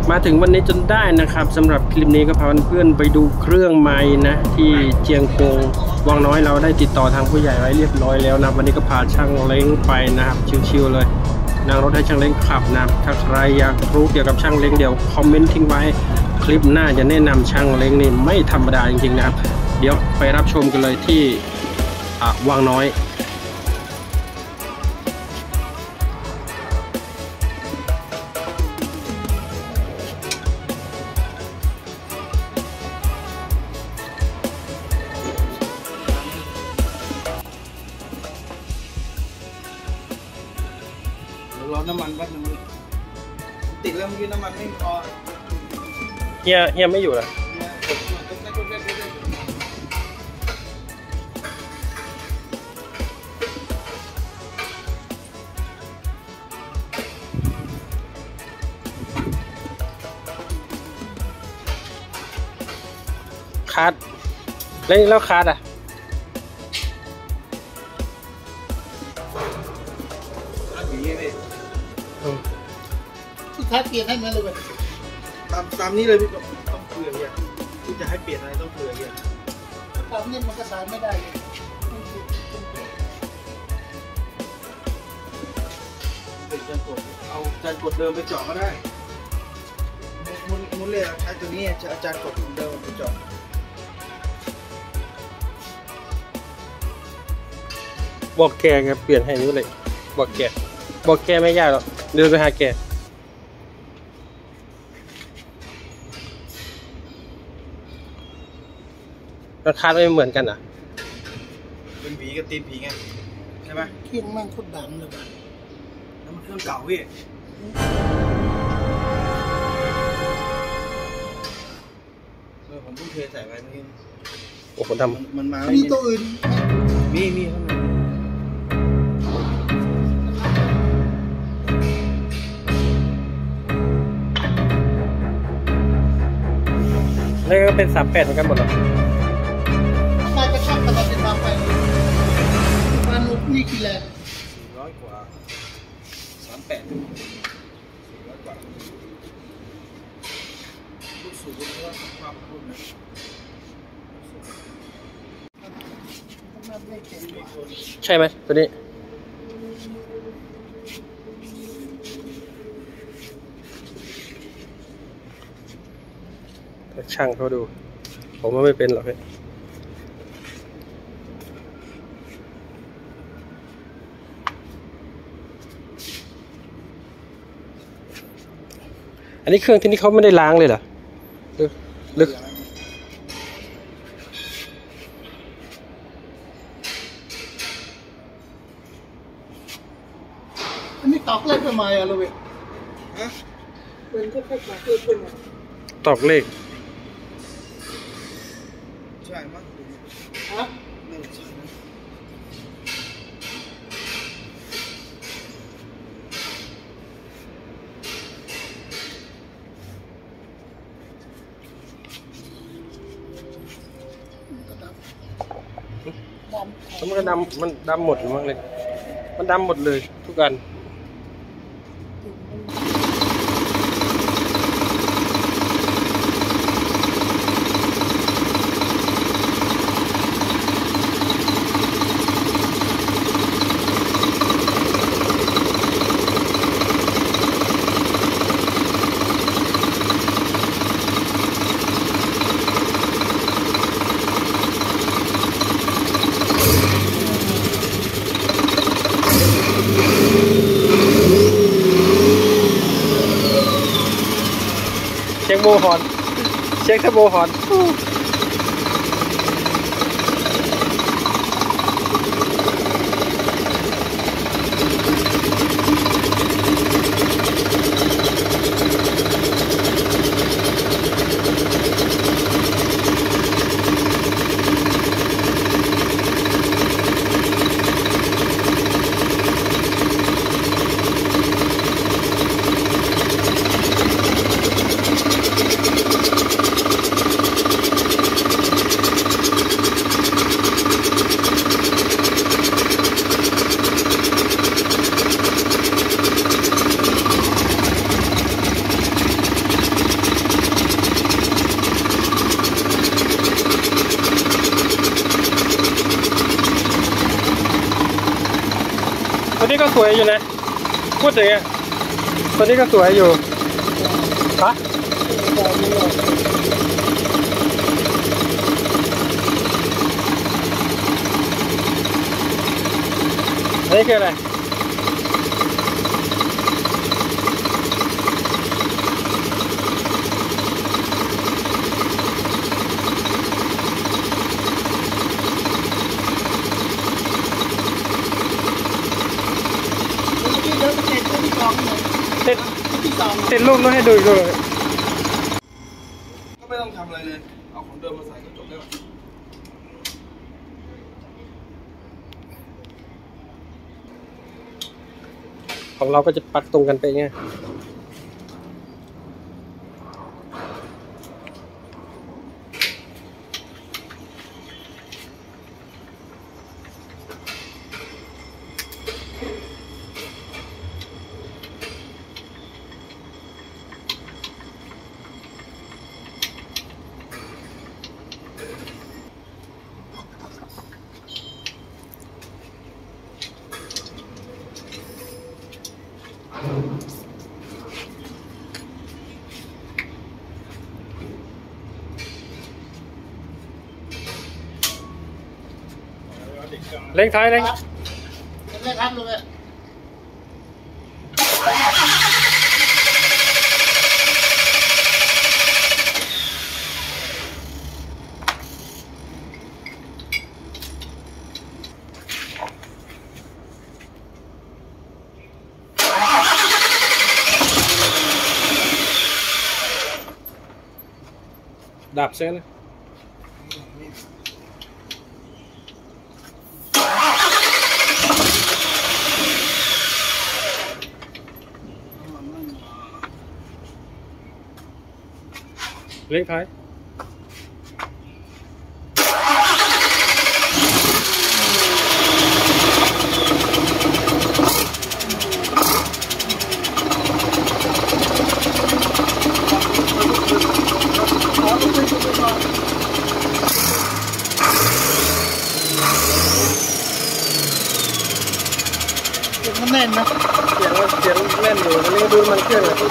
มาถึงวันนี้จนได้นะครับสำหรับคลิปนี้ก็พาเพื่อนๆไปดูเครื่องไม้นะที่เจียงกงวังน้อยเราได้ติดต่อทางผู้ใหญ่ไว้เรียบร้อยแล้วนะวันนี้ก็พาช่างเล้งไปนะครับชิวๆเลยนั่งรถให้ช่างเล้งขับนะถ้าใครอยากรู้เกี่ยวกับช่างเล้งเดี๋ยวคอมเมนต์ทิ้งไว้คลิปหน้าจะแนะนำช่างเล้งนี่ไม่ธรรมดาจริงๆนะครับเดี๋ยวไปรับชมกันเลยที่วังน้อยรอน้ำมันแป๊บนึงติดแล้วเมื่อกี้น้ำมันไม่พอเฮียไม่อยู่เหรอคาร์ดแล้วคาร์ดอ่ะสุดท้ายเปลี่ยนให้ไหมเลยแบบตามนี้เลยพี่ต้องเปลี่ยนเนี่ยที่จะให้เปลี่ยนอะไรต้องเปลี่ยนเนี่ยตามนี้มันก็ใช้ไม่ได้เลยเอาจานกดเดิมไปเจาะก็ได้มุนเลยใช้ตัวนี้อาจารย์กดเดิมไปเจาะบอกแกเปลี่ยนให้นี้เลยบอกแกไม่ยากหรอกเดินไปหาแกราคาไม่เหมือนกันอ่ะเป็นผีกับตีนผีไงใช่ไหมเครื่องแม่งโคตรดำเลยว่ะแล้วมันเครื่องเก่าพี่ผมเพิ่งเทใส่ไปเมื่อกี้โอ้โหทำมันมามีตัวอื่นมีข้างในนี่ก็เป็น38เหมือนกันหมดหรอไปกระชับตลอดเป็นไปมานุกนี่กี่แรง400 กว่า38 400 กว่าลูกสูงเพราะว่าความรุ่นนะใช่ไหมตัวนี้ช่างเขาดูผมว่าไม่เป็นหรอกอันนี้เครื่องที่นี่เขาไม่ได้ล้างเลยเหรอลึกอันนี้ตอกเลขทำไมอะลูกเว้ยฮะเป็นแค่ตอกเลขขึ้นมาตอกเลขใช่มั้งฮะไม่ใช่มันก็ดำหมดหรือมั้งเลยมันดำหมดเลยทุกอันเช็คโบฮอนเช็คถ้าโบฮอนสวยอยู่นะพูดถึงอ่ะตัวนี้ก็สวยอยู่ฮะอันนี้คืออะไรติดรูปแล้วให้ดูอีกด้วยก็ไม่ต้องทำอะไรเลยเอาของเดิมมาใส่ก็จบแล้วของเราก็จะปักตรงกันไปไงเล็งท้ายเล็งไม่ครับลุงเนี่ยดับเส้นเล็งท้ายมันแน่นนะเสียงแน่นอยู่อันนี้ดูมันเครื่องเลย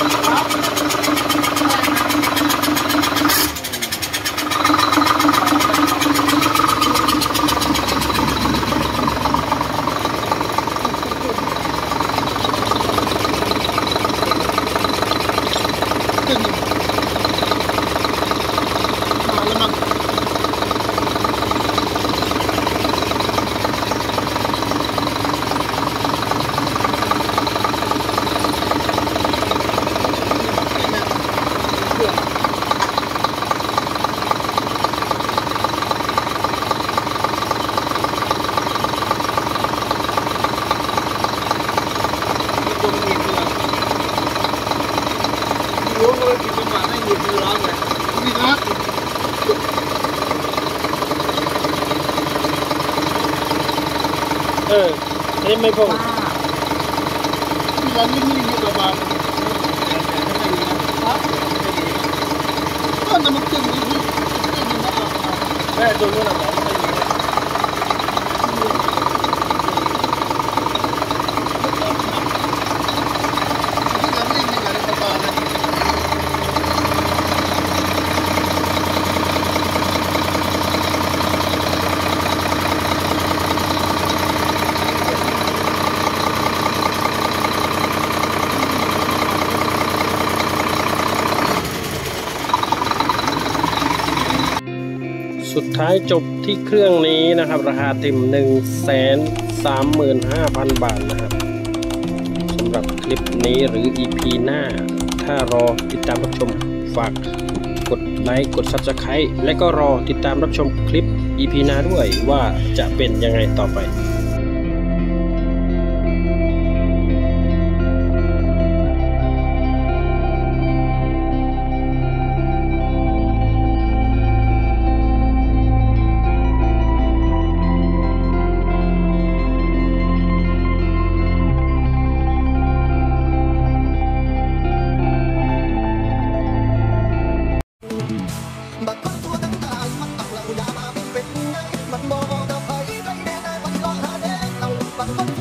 อันนี้ไม่พงที่ร้านนี้มีประมาณก็จะมาขึ้นนี่แม่ดูนู่นน่ะสุดท้ายจบที่เครื่องนี้นะครับราคาเต็ม 135,000 บาทนะครับสำหรับคลิปนี้หรือ EP หน้าถ้ารอติดตามรับชมฝากกดไลค์กด Subscribe และก็รอติดตามรับชมคลิป EP หน้าด้วยว่าจะเป็นยังไงต่อไปมันบอกกับใครได้แน่ได้มันก็หาแน่เอา